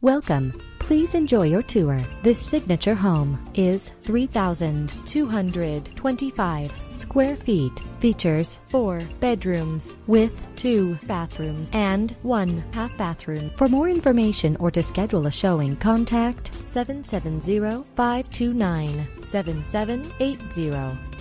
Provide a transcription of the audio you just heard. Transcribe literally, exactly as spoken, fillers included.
Welcome. Please enjoy your tour. This signature home is three thousand two hundred twenty-five square feet. Features four bedrooms with two bathrooms and one half bathroom. For more information or to schedule a showing, contact seven seven zero, five two nine, seven seven eight zero.